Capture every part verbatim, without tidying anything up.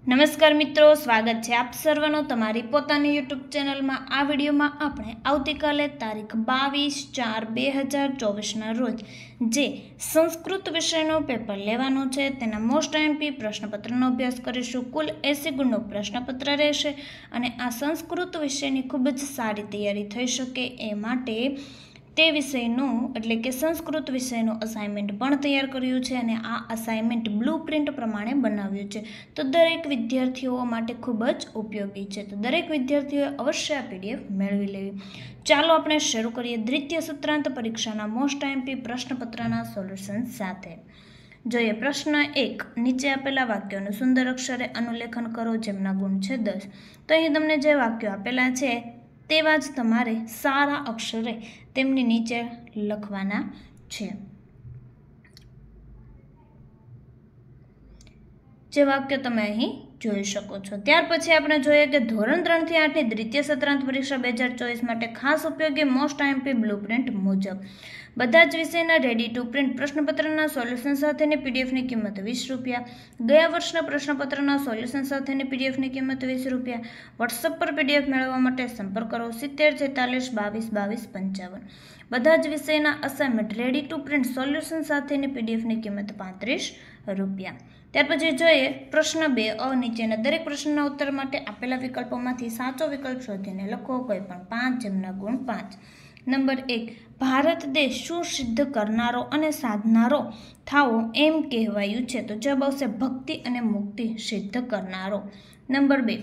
નમસ્કાર મિત્રો, સ્વાગત છે આપ સર્વનો તમારી પોતાની યુટ્યુબ ચેનલમાં। આ વિડીયોમાં આપણે આવતીકાલે તારીખ બાવીસ ચાર બે હજાર ચોવીસના રોજ જે સંસ્કૃત વિષયનું પેપર લેવાનું છે તેના મોસ્ટ એમપી પ્રશ્નપત્રનો અભ્યાસ કરીશું। કુલ એંસી ગુણનું પ્રશ્નપત્ર રહેશે અને આ સંસ્કૃત વિષયની ખૂબ જ સારી તૈયારી થઈ શકે એ માટે તે વિષયનું એટલે કે સંસ્કૃત વિષયનું અસાઇનમેન્ટ પણ તૈયાર કર્યું છે અને આ અસાઇનમેન્ટ બ્લુ પ્રિન્ટ પ્રમાણે બનાવ્યું છે, તો દરેક વિદ્યાર્થીઓ માટે ખૂબ જ ઉપયોગી છે। તો દરેક વિદ્યાર્થીઓએ અવશ્ય આ પીડીએફ મેળવી લેવી। ચાલો આપણે શરૂ કરીએ દ્વિતીય સત્રાંત પરીક્ષાના મોસ્ટ એમપી પ્રશ્નપત્રના સોલ્યુશન સાથે। જોઈએ પ્રશ્ન એક, નીચે આપેલા વાક્યોનું સુંદર અક્ષરે અનુલેખન કરો જેમના ગુણ છે દસ। તો અહીં તમને જે વાક્યો આપેલા છે તેવા જ તમારે સારા અક્ષરે તેમની નીચે લખવાના છે। જે વાક્ય તમે અહીં જોઈ શકો છો। ત્યાર પછી આપણે જોઈએ કે ધોરણ ત્રણ થી આઠની દ્વિતીય સત્રાંત પરીક્ષા બે હજાર ચોવીસ માટે ખાસ ઉપયોગી મોસ્ટ આઈએમપી બ્લુ પ્રિન્ટ મુજબ બધા જ વિષયના રેડી ટુ પ્રિન્ટ પ્રશ્નપત્રના સોલ્યુશન સાથેની પીડીએફની કિંમત વીસ રૂપિયા। ગયા વર્ષના પ્રશ્નપત્રના સોલ્યુશન સાથેની પીડીએફની કિંમત વીસ રૂપિયા। વોટ્સઅપ પર પીડીએફ મેળવવા માટે સંપર્ક કરો સિત્તેર છેતાલીસ બાવીસ બાવીસ પંચાવન। બધા જ વિષયના assignment ready to print solution સાથેની પીડીએફની કિંમત પાંત્રીસ રૂપિયા। ત્યાર પછી જોઈએ પ્રશ્ન બે અ, નીચેના દરેક પ્રશ્નના ઉત્તર માટે આપેલા વિકલ્પોમાંથી સાચો વિકલ્પ શોધીને લખો કોઈ પણ પાંચ જેમના ગુણ પાંચ। નંબર એક, ભારત દેશ શું સિદ્ધ કરનારો અને સાધનારો થાવો એમ કહેવાયું છે? તો જવાબ આવશે ભક્તિ અને મુક્તિ સિદ્ધ કરનારો। નંબર બે,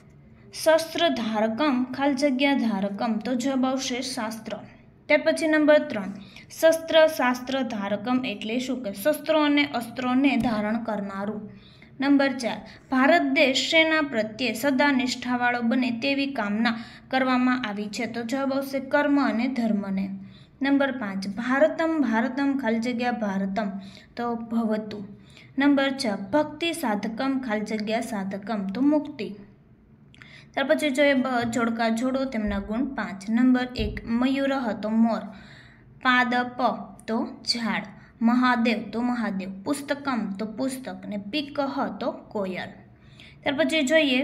શસ્ત્ર ધારકમ ખાલી જગ્યા ધારકમ, તો જવાબ આવશે શાસ્ત્ર। ત્યાર પછી નંબર ત્રણ, શસ્ત્ર શાસ્ત્ર ધારકમ એટલે શું? કે શસ્ત્રો અને અસ્ત્રોને ધારણ કરનારું। નંબર ચાર, ભારત દેશ સેના પ્રત્યે સદા નિષ્ઠાવાળો બને તેવી કામના કરવામાં આવી છે? તો જવાબ આવશે કર્મ અને ધર્મને। નંબર પાંચ, ભારતમ ભારતમ ખાલી જગ્યા ભારતમ, તો ભવતું। નંબર છ, ભક્તિ સાધકમ ખાલી જગ્યા સાધકમ, તો મુક્તિ। ત્યાર પછી જોઈએ બ, જોડકા જોડો તેમના ગુણ પાંચ। નંબર એક, મયુરહ તો મોર, પાદપ તો ઝાડ, મહાદેવ તો મહાદેવ, પુસ્તકમ તો પુસ્તક ને પીકહ તો કોયલ। ત્યાર પછી જોઈએ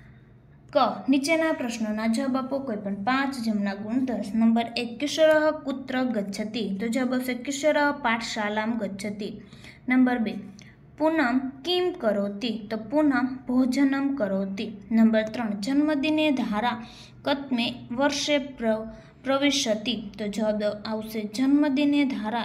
ક, નીચેના પ્રશ્નોના જવાબ આપો કોઈ પણ પાંચ જેમના ગુણ દસ। નંબર એક, કિશોરઃ કુત્ર ગચ્છતિ, તો જવાબ આવશે કિશોરઃ પાઠશાલામ ગચ્છતિ। નંબર બે, પૂનમ કિમ કરોતિ, તો પૂનમ ભોજનમ કરોતિ। નંબર ત્રણ, જન્મદિને ધારા કતમે વર્ષે પ્ર પ્રવિશતિ, તો જવાબ આવશે જન્મદિને ધારા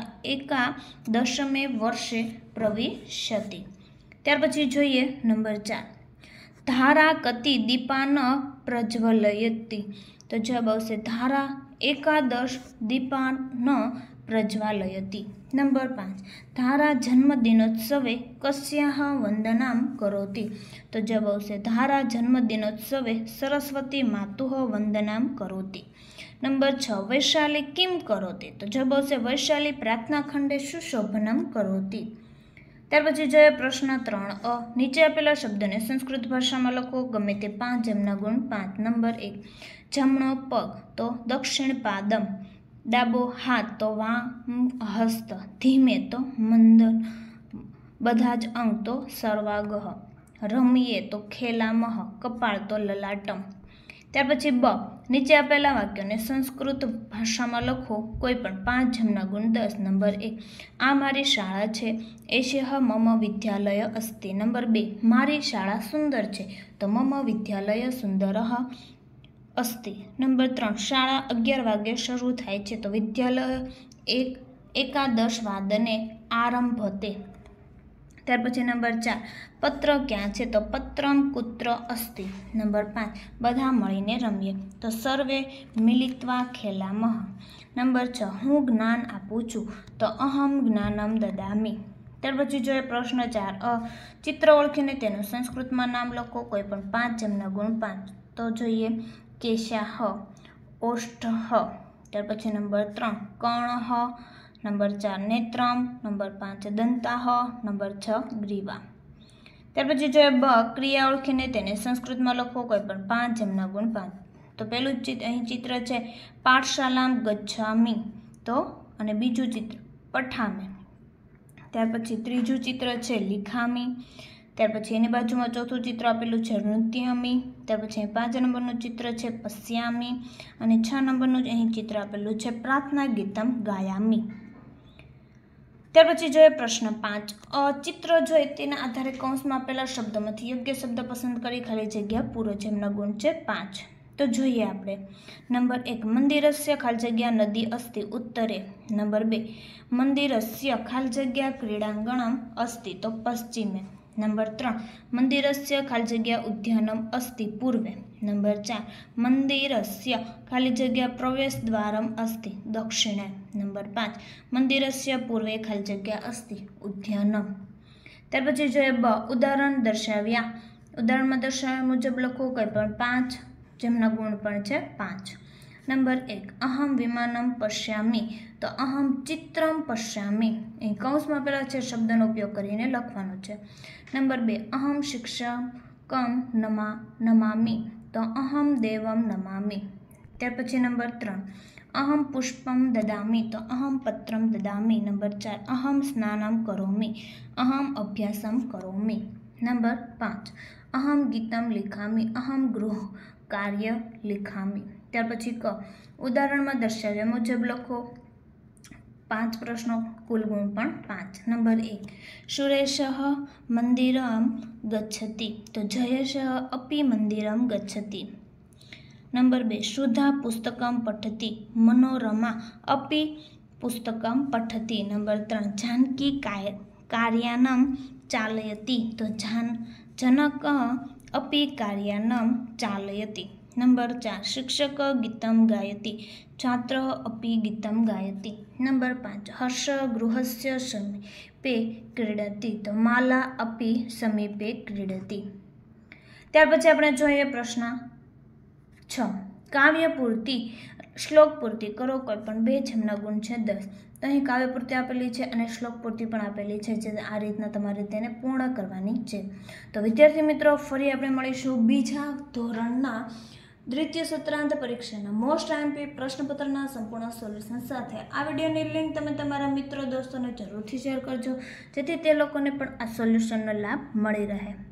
એકાદશમે વર્ષે પ્રવિશતિ। ત્યાર પછી જોઈએ નંબર ચાર, ધારા કતિ દીપાન પ્રજ્વલયતિ, તો જવાબ આવશે ધારા એકાદશ દીપાન પ્રજ્વાલયતિ। નંબર પાંચ, ધારા જન્મદિનોત્સવે કસ્યાહ વંદનામ કરોતિ, તો જવાબ આવશે ધારા જન્મદિનોત્સવે સરસ્વતી માતુઃ વંદનામ કરોતિ। નંબર છ, વૈશાલી કિમ કરોતિ, તો જવાબ આવશે વૈશાલી પ્રાર્થના ખંડે સુશોભનમ કરોતિ। ત્યાર પછી જોઈએ પ્રશ્ન ત્રણ અ, નીચે આપેલા શબ્દને સંસ્કૃત ભાષામાં લખો ગમે તે પાંચ જેમના ગુણ પાંચ। નંબર એક, જમણો પગ તો દક્ષિણ પાદમ, ડાબો હાથ તો વામ હસ્ત, ધીમે તો મંદન, બધા જ અંગ તો સર્વાગહ, રમીએ તો ખેલામહ, કપાળ તો લલાટમ। ત્યાર પછી બ, નીચે આપેલા વાક્યોને સંસ્કૃત ભાષામાં લખો કોઈ પણ પાંચ જેમના ગુણ દસ। નંબર એક, આ મારી શાળા છે, એષઃ મમ વિદ્યાલય અસ્તિ। નંબર બે, મારી શાળા સુંદર છે, તો મમ વિદ્યાલય સુંદરઃ અસ્તિ। નંબર ત્રણ, શાળા અગિયાર વાગ્યે શરૂ થાય છે, તો વિદ્યાલય એક એકાદશ વાદને આરંભતે। ત્યાર પછી નંબર ચાર, પત્ર ક્યાં છે? તો પત્રમ કુત્ર અસ્તિ। નંબર પાંચ, બધા મળીને રમીએ, તો સર્વે મિલિત્વા ખેલામઃ। નંબર છ, હું જ્ઞાન આપું છું, તો અહમ જ્ઞાનમ દદામિ। ત્યાર પછી જોઈએ પ્રશ્ન ચાર અ, ચિત્ર ઓળખીને તેનું સંસ્કૃતમાં નામ લખો કોઈ પણ પાંચ જેમના ગુણ પાંચ। તો જોઈએ કેશાહ, ઓષ્ઠઃ, ત્યાર પછી નંબર ત્રણ કર્ણઃ, નંબર ચાર નેત્રમ, નંબર પાંચ દંતાહ, નંબર છ ગ્રીવા। ત્યાર પછી જોઈએ બ, ક્રિયા ઓળખીને તેને સંસ્કૃતમાં લખો કોઈ પણ પાંચ જેમના ગુણ પાંચ। તો પહેલું ચિત્ર અહીં ચિત્ર છે પાઠશાલામ ગચ્છામિ, તો અને બીજું ચિત્ર પઠામિ। ત્યાર પછી ત્રીજું ચિત્ર છે લિખામી, ત્યાર પછી એની બાજુમાં ચોથું ચિત્ર આપેલું છે નૃત્યામી, ત્યાર પછી પાંચ નંબરનું ચિત્ર છે પશ્યામી અને છ નંબરનું જ અહીં ચિત્ર આપેલું છે પ્રાર્થના ગીતમ ગાયામી. ત્યાર પછી જોઈએ પ્રશ્ન પાંચ. ચિત્ર જોઈ તેના આધારે કૌંસમાં આપેલા શબ્દોમાંથી યોગ્ય શબ્દ પસંદ કરી ખાલી જગ્યા પૂરો, જેમના ગુણ છે પાંચ. તો જોઈએ આપણે. નંબર એક, મંદિરસ્ય ખાલી જગ્યા નદી અસ્તિ ઉત્તરે. નંબર બે, મંદિરસ્ય ખાલી જગ્યા ક્રીડાંગણમ અસ્તિ તો પશ્ચિમે. નંબર ત્રણ, મંદિરસ્ય ખાલી જગ્યા ઉદ્યાનમ અસ્તિ પૂર્વે. નંબર ચાર, મંદિરસ્ય ખાલી જગ્યા પ્રવેશ દ્વારમ અસ્તિ દક્ષિણે. નંબર પાંચ, મંદિરસ્ય પૂર્વે ખાલી જગ્યા અસ્તિ ઉદ્યાનમ. ત્યાર પછી જોઈએ બ, ઉદાહરણ દર્શાવ્યા. ઉદાહરણમાં દર્શાવ્યા મુજબ લખો, કંઈ પણ પાંચ, જેમના ગુણ પણ છે પાંચ. નંબર એક, અહમ વિમાનમ પશ્યામી તો અહમ ચિત્રમ પશ્યામી. અહીં કૌંસમાં પેલા છે શબ્દનો ઉપયોગ કરીને લખવાનો છે. નંબર બે, અહમ શિક્ષકમ નમા નમામી તો અહમ દેવમ નમામી. ત્યાર પછી નંબર ત્રણ, અહમ પુષ્પમ દદામી તો અહમ પત્રમ દદામી. નંબર ચાર, અહમ સ્નાનમ કરોમી અહમ અભ્યાસમ કરોમી. નંબર પાંચ, અહમ ગીતમ લિખામી અહમ ગૃહ કાર્ય લિખામી. ત્યાર પછી ક, ઉદાહરણમાં દર્શાવ્યા મુજબ લખો. પાંચ પ્રશ્નો, કુલ ગુણ પણ પાંચ. નંબર એક, સુરેશ મંદિરમ ગચ્છતિ તો જયેશ અપી મંદિરમ ગચ્છતિ. નંબર બે, સુધા પુસ્તકમ પઠતી મનોરમા અપી પુસ્તકમ પઠતી. નંબર ત્રણ, જાનકી કાર્યાનમ ચાલયતી તો જાન જનક અપી કાર્યાનમ ચાલયતી. નંબર ચાર, શિક્ષક ગીતમ ગાયતી છાત્ર અપી ગીતમ ગાયતી. નંબર પાંચ, હર્ષ ગૃહસ્ય સમીપે ક્રીડતી તો માલા અપી સમીપે ક્રીડતી. ત્યાર પછી આપણે જોઈએ પ્રશ્ન છ, કાવ્ય પૂર્તિ શ્લોક પૂર્તિ કરો કોઈ પણ બે, જેમના ગુણ છે દસ. તો અહીં કાવ્ય પૂર્તિ આપેલી છે અને શ્લોક પૂર્તિ પણ આપેલી છે, જે આ રીતના તમારે તેને પૂર્ણ કરવાની છે. તો વિદ્યાર્થી મિત્રો, ફરી આપણે મળીશું બીજા ધોરણના દ્વિતીય સત્રાંત પરીક્ષાના મોસ્ટ આઈએમપી પ્રશ્નપત્રના સંપૂર્ણ સોલ્યુશન સાથે. આ વિડીયોની લિંક તમે તમારા મિત્રો દોસ્તોને જરૂરથી શેર કરજો, જેથી તે લોકોને પણ આ સોલ્યુશનનો લાભ મળી રહે.